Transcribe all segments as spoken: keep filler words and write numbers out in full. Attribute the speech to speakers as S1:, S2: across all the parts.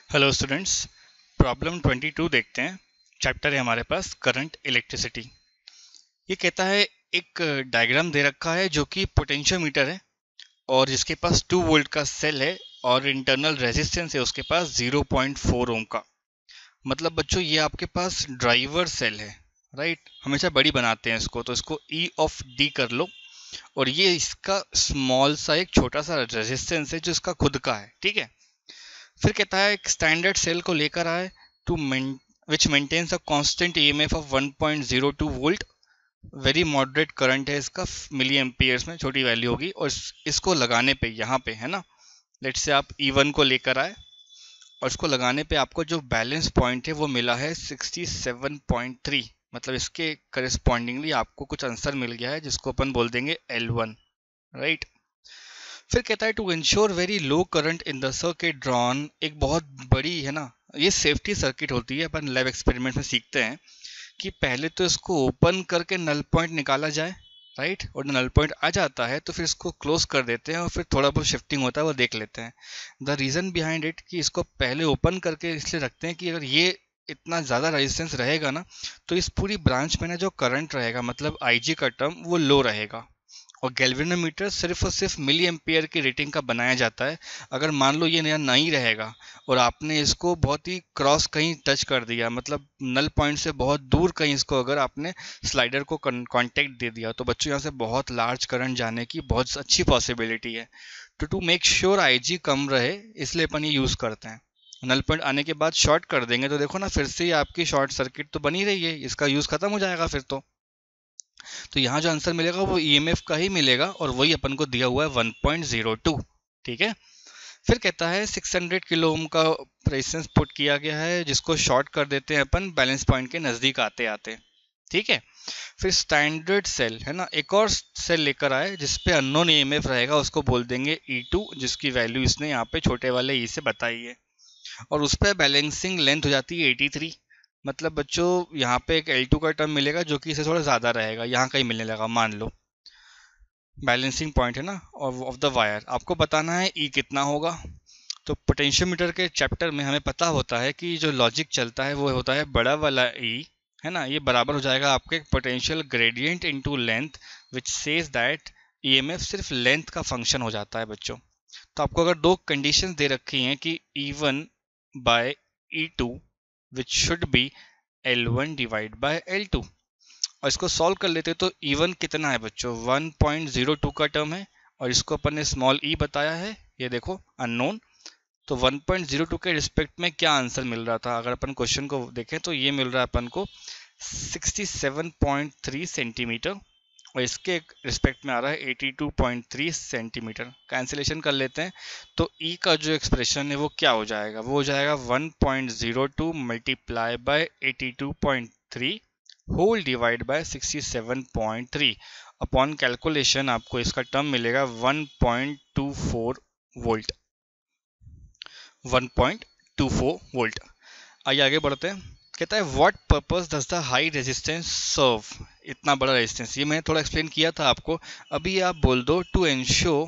S1: Hello students, problem बाईस देखते हैं। चैप्टर है हमारे पास करंट इलेक्ट्रिसिटी। ये कहता है एक डायग्राम दे रखा है जो कि पोटेंशियोमीटर है और जिसके पास टू वोल्ट का सेल है और इंटरनल रेजिस्टेंस है उसके पास ज़ीरो पॉइंट फोर ओम का। मतलब बच्चों ये आपके पास ड्राइवर सेल है, राइट। हमेशा बड़ी बनाते हैं इसको, तो इसको ई ऑफ डी कर लो। और ये इसका स्मॉल सा एक छोटा सा रेजिस्टेंस है जो इसका खुद का है, ठीक है। फिर कहता है एक स्टैंडर्ड सेल को लेकर आए to which maintains a constant EMF of one point zero two volt. Very moderate current है इसका, मिली एम्पियर्स में छोटी वैल्यू होगी। और इस, इसको लगाने पे यहाँ पे है ना, लेट्स से आप ई वन को लेकर आए और इसको लगाने पे आपको जो बैलेंस पॉइंट है वो मिला है सिक्सटी सेवन पॉइंट थ्री। मतलब इसके करस्पॉन्डिंगली आपको कुछ आंसर मिल गया है जिसको अपन बोल देंगे एल वन, राइट। फिर कहता है to ensure very low current in the circuit drawn. एक बहुत बड़ी है ना, ये सेफ्टी सर्किट होती है, अपन लैब एक्सपेरिमेंट में सीखते हैं कि पहले तो इसको ओपन करके नल पॉइंट निकाला जाए, राइट। और नल पॉइंट आ जाता है तो फिर इसको क्लोज कर देते हैं और फिर थोड़ा बहुत शिफ्टिंग होता है वो देख लेते हैं। द रीज़न बिहाइंड इट कि इसको पहले ओपन करके इसलिए रखते हैं कि अगर ये इतना ज़्यादा रेजिस्टेंस रहेगा ना तो इस पूरी ब्रांच में ना जो करंट रहेगा मतलब आईजी का टर्म वो लो रहेगा। और गैल्वेनोमीटर सिर्फ और सिर्फ मिली एम्पियर की रेटिंग का बनाया जाता है। अगर मान लो ये नया नहीं रहेगा और आपने इसको बहुत ही क्रॉस कहीं टच कर दिया, मतलब नल पॉइंट से बहुत दूर कहीं इसको अगर आपने स्लाइडर को कांटेक्ट दे दिया, तो बच्चों यहाँ से बहुत लार्ज करंट जाने की बहुत अच्छी पॉसिबिलिटी है। तो टू मेक श्योर आईजी कम रहे इसलिए अपन ये यूज़ करते हैं। नल पॉइंट आने के बाद शॉर्ट कर देंगे तो देखो ना, फिर से आपकी शॉर्ट सर्किट तो बनी रही है, इसका यूज़ खत्म हो जाएगा फिर तो। तो यहाँ जो आंसर मिलेगा वो ईएमएफ का ही मिलेगा और वही अपन को दिया हुआ है वन पॉइंट ज़ीरो टू, ठीक है। फिर कहता है सिक्स हंड्रेड किलो ओम का रेजिस्टेंस पुट किया गया है जिसको शॉर्ट कर देते हैं अपन बैलेंस पॉइंट के नज़दीक आते आते, ठीक है। फिर स्टैंडर्ड सेल है ना, एक और सेल लेकर आए जिसपे अननोन ईएमएफ रहेगा, उसको बोल देंगे ई टू, जिसकी वैल्यू इसने यहाँ पे छोटे वाले ई से बताई है। और उस पर बैलेंसिंग लेंथ हो जाती है एटी थ्री। मतलब बच्चों यहाँ पे एक एल टू का टर्म मिलेगा जो कि इसे थोड़ा ज़्यादा रहेगा, यहाँ कहीं मिलने लगा मान लो। बैलेंसिंग पॉइंट है ना ऑफ द वायर, आपको बताना है ई कितना होगा। तो पोटेंशियोमीटर के चैप्टर में हमें पता होता है कि जो लॉजिक चलता है वो होता है बड़ा वाला ई, है ना। ये बराबर हो जाएगा आपके potential gradient into length, which says that EMF सिर्फ लेंथ का फंक्शन हो जाता है बच्चों। तो आपको अगर दो कंडीशंस दे रखी हैं कि E one by E two which should be L one divide by L two, और इसको सॉल्व कर लेते तो ई वन कितना है बच्चों, वन पॉइंट ज़ीरो टू का टर्म है और इसको अपन ने स्मॉल ई बताया है, ये देखो अननोन। तो वन पॉइंट ज़ीरो टू के रिस्पेक्ट में क्या आंसर मिल रहा था, अगर अपन क्वेश्चन को देखें तो ये मिल रहा है अपन को sixty seven point three centimetre और इसके रिस्पेक्ट में आ रहा है eighty two point three centimetre. Cancellation कर लेते हैं तो ई का जो एक्सप्रेशन है वो क्या हो जाएगा, वो हो जाएगा one point zero two multiply by eighty two point three whole divide by sixty seven point three. Upon calculation आपको इसका टर्म मिलेगा one point two four volt, one point two four volt. आइए आगे बढ़ते हैं। कहता है what purpose does the high resistance serve. इतना बड़ा रेजिस्टेंस ये मैंने थोड़ा एक्सप्लेन किया था आपको, अभी आप बोल दो टू एंश्योर,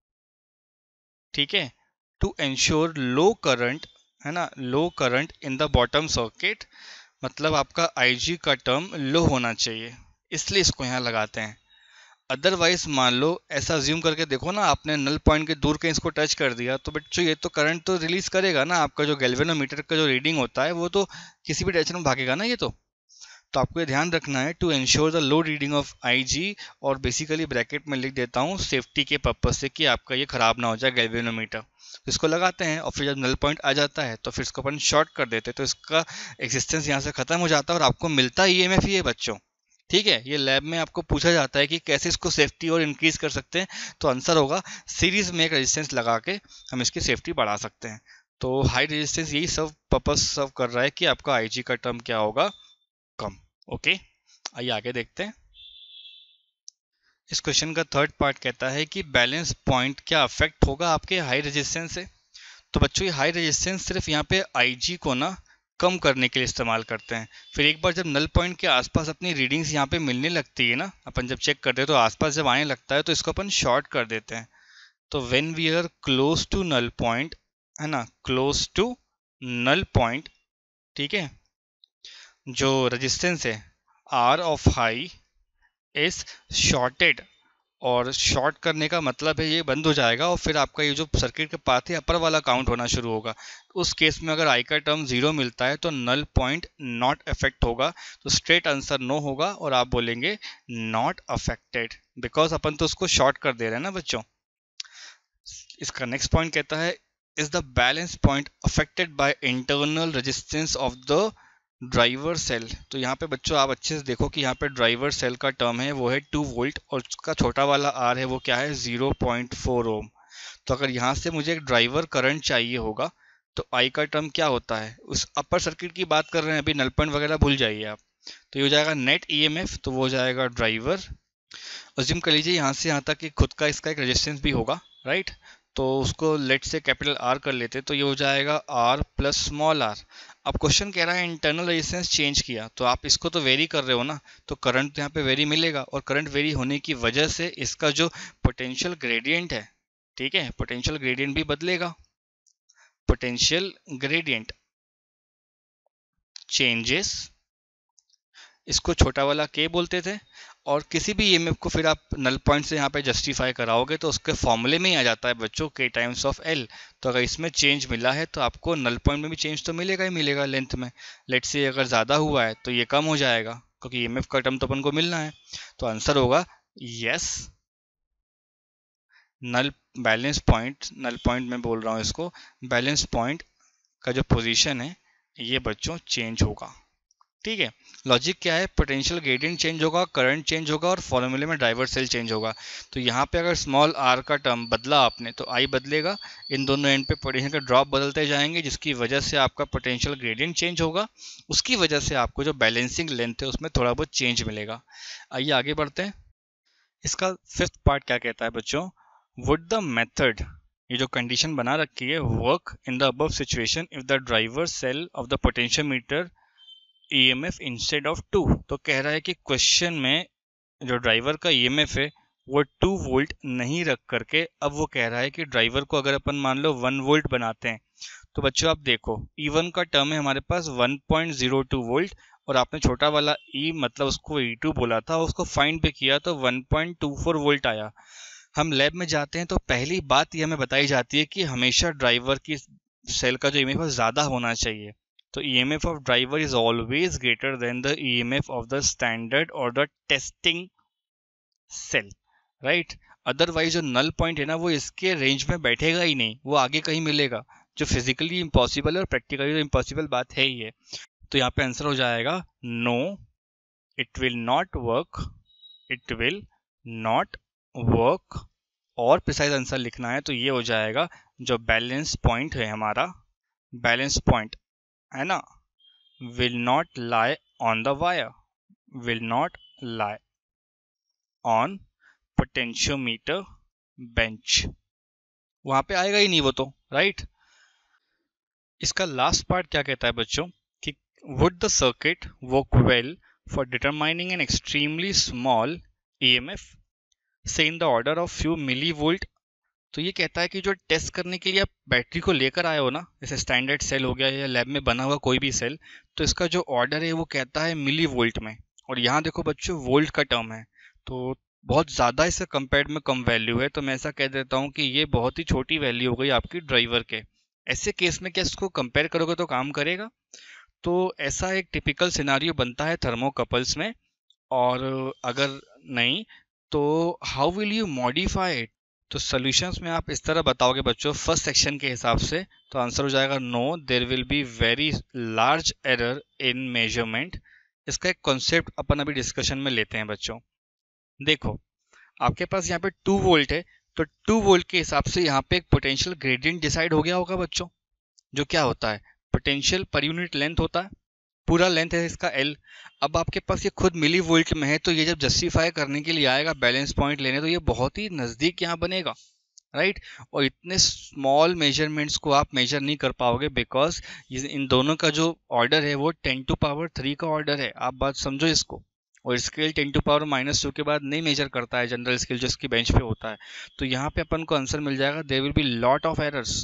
S1: ठीक है, टू एंश्योर लो करंट, है ना, low current in the bottom circuit. मतलब आपका आईजी का टर्म लो होना चाहिए, इसलिए इसको यहाँ लगाते हैं। अदरवाइज मान लो ऐसा अज्यूम करके देखो ना, आपने नल पॉइंट के दूर कहीं इसको टच कर दिया तो बच्चों ये तो करंट तो रिलीज करेगा ना, आपका जो गैल्वेनोमीटर का जो रीडिंग होता है वो तो किसी भी डायरेक्शन में भागेगा ना ये तो। तो आपको ये ध्यान रखना है to ensure the low reading of I G, और बेसिकली ब्रैकेट में लिख देता हूँ सेफ्टी के पर्पज से कि आपका ये खराब ना हो जाए गैल्वेनोमीटर। तो इसको लगाते हैं और फिर जब नल पॉइंट आ जाता है तो फिर इसको अपन शॉर्ट कर देते हैं, तो इसका एक्सिस्टेंस यहाँ से खत्म हो जाता है और आपको मिलता है ईएमएफ ही है बच्चों, ठीक है। ये लैब में आपको पूछा जाता है कि कैसे इसको सेफ्टी और इंक्रीज कर सकते हैं, तो आंसर होगा सीरीज में एक रेजिस्टेंस लगा के हम इसकी सेफ्टी बढ़ा सकते हैं। तो हाई रेजिस्टेंस यही सब पर्पस सर्व कर रहा है कि आपका आईजी का टर्म क्या होगा, कम। ओके, आइए आगे देखते हैं। इस क्वेश्चन का थर्ड पार्ट कहता है कि बैलेंस पॉइंट क्या अफेक्ट होगा आपके हाई रेजिस्टेंस से। तो बच्चों ये हाई रेजिस्टेंस सिर्फ यहाँ पे आईजी को ना कम करने के लिए इस्तेमाल करते हैं। फिर एक बार जब नल पॉइंट के आसपास अपनी रीडिंग्स यहाँ पे मिलने लगती है ना, अपन जब चेक करते हैं तो आसपास जब आने लगता है तो इसको अपन शॉर्ट कर देते हैं। तो when we are close to null point, है ना, क्लोज टू नल पॉइंट, ठीक है, जो रेजिस्टेंस है R of high is shorted, और शॉर्ट करने का मतलब है ये बंद हो जाएगा और फिर आपका ये जो सर्किट के पाथ है अपर वाला काउंट होना शुरू होगा। उस केस में अगर आई का टर्म जीरो मिलता है तो नल पॉइंट नॉट अफेक्ट होगा, तो स्ट्रेट आंसर नो होगा और आप बोलेंगे नॉट अफेक्टेड, बिकॉज अपन तो उसको शॉर्ट कर दे रहे हैं ना बच्चों। इसका नेक्स्ट पॉइंट कहता है is the balance point affected by internal resistance of the driver cell. तो यहाँ पे बच्चों आप अच्छे से देखो कि यहाँ पे ड्राइवर सेल का टर्म है वो है टू वोल्ट और उसका छोटा वाला आर है वो क्या है ज़ीरो पॉइंट फोर ओम। तो अगर यहाँ से मुझे एक ड्राइवर करंट चाहिए होगा तो आई का टर्म क्या होता है, उस अपर सर्किट की बात कर रहे हैं, अभी नल पॉइंट वगैरह भूल जाइए आप। तो ये हो जाएगा नेट ईएमएफ, तो वो हो जाएगा ड्राइवर। अज्यूम कर लीजिए यहाँ से यहाँ तक कि खुद का इसका एक रेजिस्टेंस भी होगा, राइट, तो उसको लेट से कैपिटल आर कर लेते, तो ये हो जाएगा आर प्लस स्मॉल आर। अब क्वेश्चन कह रहा है इंटरनल रेजिस्टेंस चेंज किया, तो आप इसको तो वेरी कर रहे हो ना, तो करंट यहाँ पे वेरी मिलेगा और करंट वेरी होने की वजह से इसका जो पोटेंशियल ग्रेडियंट है, ठीक है, पोटेंशियल ग्रेडियंट भी बदलेगा। पोटेंशियल ग्रेडियंट चेंजेस, इसको छोटा वाला के बोलते थे, और किसी भी ईएमएफ को फिर आप नल पॉइंट से यहाँ पे जस्टिफाई कराओगे तो उसके फॉर्मूले में ही आ जाता है बच्चों के टाइम्स ऑफ एल। तो अगर इसमें चेंज मिला है तो आपको नल पॉइंट में भी चेंज तो मिलेगा ही मिलेगा लेंथ में। लेट से अगर ज़्यादा हुआ है तो ये कम हो जाएगा क्योंकि ईएमएफ का टर्म तो अपन को मिलना है। तो आंसर होगा yes, null balance point, null point में बोल रहा हूँ इसको, बैलेंस पॉइंट का जो पोजीशन है ये बच्चों चेंज होगा। ठीक है, लॉजिक क्या है, पोटेंशियल ग्रेडियंट चेंज होगा, करंट चेंज होगा और फॉर्मूले में ड्राइवर सेल चेंज होगा। तो यहाँ पे अगर स्मॉल आर का टर्म बदला आपने तो आई बदलेगा, इन दोनों एंड पे पोटेंशियल के ड्रॉप बदलते जाएंगे जिसकी वजह से आपका पोटेंशियल ग्रेडियंट चेंज होगा, उसकी वजह से आपको जो बैलेंसिंग लेंथ है उसमें थोड़ा बहुत चेंज मिलेगा। आइए आगे बढ़ते हैं। इसका फिफ्थ पार्ट क्या कहता है बच्चों, वुड द मेथड, ये जो कंडीशन बना रखी है, work in the above situation if the driver cell of the potentiometer EMF instead of two. तो कह रहा है कि क्वेश्चन में जो ड्राइवर का ईएमएफ है वो टू वोल्ट नहीं रख करके अब वो कह रहा है कि ड्राइवर को अगर अपन मान लो वन वोल्ट बनाते हैं। तो बच्चों आप देखो ई वन का टर्म है हमारे पास one point zero two volt और आपने छोटा वाला ई मतलब उसको ई टू बोला था, उसको फाइंड पे किया तो one point two four volt आया। हम लैब में जाते हैं तो पहली बात ये हमें बताई जाती है कि हमेशा ड्राइवर की सेल का जो ईएमएफ है ज़्यादा होना चाहिए। तो E M F of driver is always greater than the E M F of the standard or the testing cell, right? Otherwise जो नल पॉइंट है ना वो इसके रेंज में बैठेगा ही नहीं, वो आगे कहीं मिलेगा, जो फिजिकली इम्पॉसिबल है और प्रैक्टिकली तो इम्पॉसिबल बात है ही है। तो यहाँ पे आंसर हो जाएगा no, it will not work, it will not work. और प्रिसाइज आंसर लिखना है तो ये हो जाएगा जो बैलेंस पॉइंट है हमारा, बैलेंस पॉइंट है ना, will not lie on the wire, will not lie on potentiometer bench, वहां पे आएगा ही नहीं वो तो, राइट। इसका लास्ट पार्ट क्या कहता है बच्चों कि would the circuit work well for determining an extremely small E M F say in the order of few millivolt। तो ये कहता है कि जो टेस्ट करने के लिए आप बैटरी को लेकर आए हो ना, जैसे स्टैंडर्ड सेल हो गया या लैब में बना हुआ कोई भी सेल, तो इसका जो ऑर्डर है वो कहता है मिली वोल्ट में, और यहाँ देखो बच्चों वोल्ट का टर्म है तो बहुत ज़्यादा इससे कंपेयर में कम वैल्यू है। तो मैं ऐसा कह देता हूँ कि ये बहुत ही छोटी वैल्यू हो गई आपकी ड्राइवर के। ऐसे केस में क्या इसको कंपेयर करोगे तो काम करेगा? तो ऐसा एक टिपिकल सिनारियो बनता है थर्मोकपल्स में, और अगर नहीं तो how will you modify it. तो सॉल्यूशंस में आप इस तरह बताओगे बच्चों फर्स्ट सेक्शन के हिसाब से, तो आंसर हो जाएगा no, there will be very large error in measurement. इसका एक कॉन्सेप्ट अपन अभी डिस्कशन में लेते हैं बच्चों। देखो आपके पास यहाँ पे टू वोल्ट है, तो टू वोल्ट के हिसाब से यहाँ पे एक पोटेंशियल ग्रेडियंट डिसाइड हो गया होगा बच्चों, जो क्या होता है पोटेंशियल पर यूनिट लेंथ होता है, पूरा लेंथ है इसका L। अब आपके पास ये खुद मिली वोल्ट में है, तो ये जब जस्टिफाई करने के लिए आएगा बैलेंस पॉइंट लेने, तो ये बहुत ही नज़दीक यहाँ बनेगा, राइट। और इतने स्मॉल मेजरमेंट्स को आप मेजर नहीं कर पाओगे बिकॉज इन दोनों का जो ऑर्डर है वो टेन टू पावर थ्री का ऑर्डर है, आप बात समझो इसको। और scale ten to power minus two के बाद नहीं मेजर करता है जनरल स्केल जो इसकी बेंच पे होता है। तो यहाँ पे अपन को आंसर मिल जाएगा there will be lot of errors,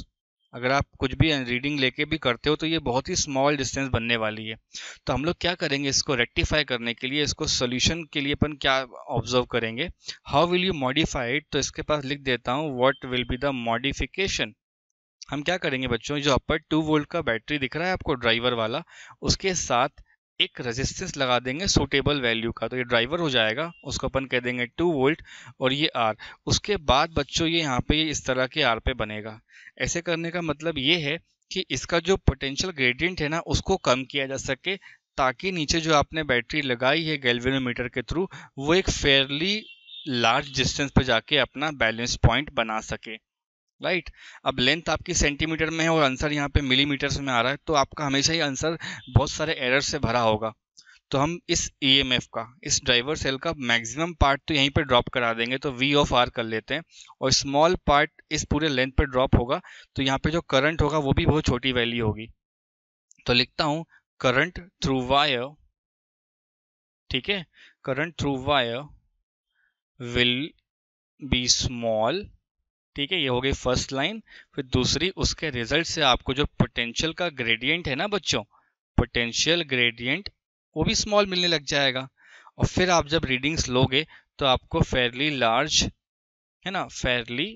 S1: अगर आप कुछ भी रीडिंग लेके भी करते हो तो ये बहुत ही स्मॉल डिस्टेंस बनने वाली है। तो हम लोग क्या करेंगे, इसको रेक्टिफाई करने के लिए, इसको सोल्यूशन के लिए अपन क्या ऑब्जर्व करेंगे, how will you modify it. तो इसके पास लिख देता हूँ what will be the modification. हम क्या करेंगे बच्चों, जो अपर टू वोल्ट का बैटरी दिख रहा है आपको ड्राइवर वाला, उसके साथ एक रेजिस्टेंस लगा देंगे सूटेबल वैल्यू का। तो ये ड्राइवर हो जाएगा, उसको अपन कह देंगे टू वोल्ट और ये आर। उसके बाद बच्चों ये यहाँ पे इस तरह के आर पे बनेगा। ऐसे करने का मतलब ये है कि इसका जो पोटेंशियल ग्रेडियंट है ना उसको कम किया जा सके, ताकि नीचे जो आपने बैटरी लगाई है गैल्वेनोमीटर के थ्रू वो एक फेयरली लार्ज डिस्टेंस पे जाके अपना बैलेंस पॉइंट बना सके। Right right? अब लेंथ आपकी सेंटीमीटर में है और आंसर यहाँ पे मिलीमीटर्स में आ रहा है, तो आपका हमेशा ही आंसर बहुत सारे एरर से भरा होगा। तो हम इस ईएमएफ का, इस ड्राइवर सेल का मैक्सिमम पार्ट तो यहीं पे ड्रॉप करा देंगे, तो वी ऑफ आर कर लेते हैं, और स्मॉल पार्ट इस पूरे लेंथ पे ड्रॉप होगा। तो यहाँ पे जो करंट होगा वो भी बहुत छोटी वैल्यू होगी। तो लिखता हूँ करंट थ्रू वायर, ठीक है, current through wire will be small, ठीक है, ये हो गई फर्स्ट लाइन। फिर दूसरी, उसके रिजल्ट से आपको जो पोटेंशियल का ग्रेडियंट है ना बच्चों, पोटेंशियल ग्रेडियंट वो भी स्मॉल मिलने लग जाएगा। और फिर आप जब रीडिंग्स लोगे तो आपको फेयरली लार्ज, है ना, fairly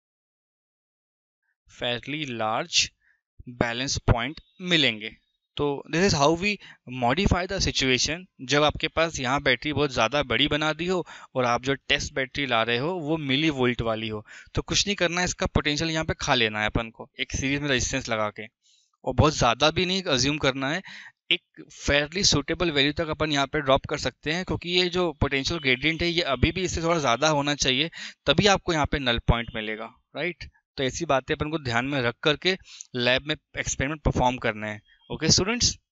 S1: fairly large balance point मिलेंगे। तो this is how we modify the situation. जब आपके पास यहाँ बैटरी बहुत ज़्यादा बड़ी बना दी हो और आप जो टेस्ट बैटरी ला रहे हो वो मिली वोल्ट वाली हो, तो कुछ नहीं करना है, इसका पोटेंशियल यहाँ पे खा लेना है अपन को एक सीरीज में रेजिस्टेंस लगा के, और बहुत ज़्यादा भी नहीं अज्यूम करना है, एक फेयरली सूटेबल वैल्यू तक अपन यहाँ पे ड्रॉप कर सकते हैं, क्योंकि ये जो पोटेंशियल ग्रेडियंट है ये अभी भी इससे थोड़ा ज़्यादा होना चाहिए, तभी आपको यहाँ पे नल पॉइंट मिलेगा। राइट, तो ऐसी बातें अपन को ध्यान में रख करके लैब में एक्सपेरिमेंट परफॉर्म करना है। Okay students.